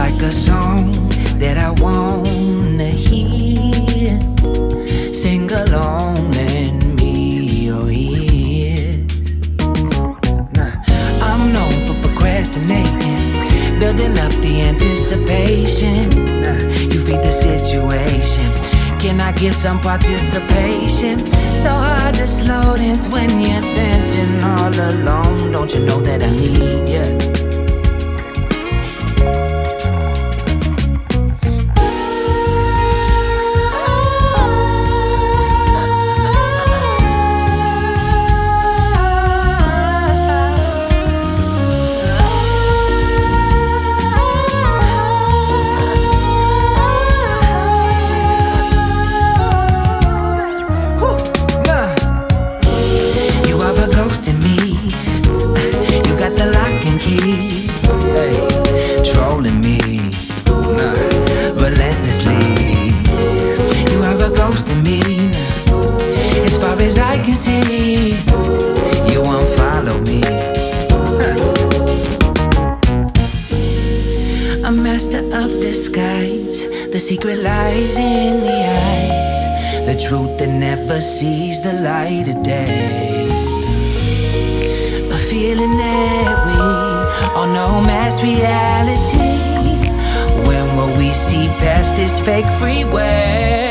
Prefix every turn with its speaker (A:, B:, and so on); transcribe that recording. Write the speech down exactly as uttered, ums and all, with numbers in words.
A: like a song that I wanna hear. Sing along, lend me your ears. Nah, I'm known for procrastinating, building up the anticipation. Nah, you feed the situation. Can I get some participation? So hard to slow dance when you're dancing all alone. Don't you know that I need you? Trolling me, nah, relentlessly. You have a ghost in me, nah. As far as I can see, you won't follow me. A master of disguise, the secret lies in the eyes, the truth that never sees the light of day. A feeling that we all know mass reality. When will we see past this fake freeway?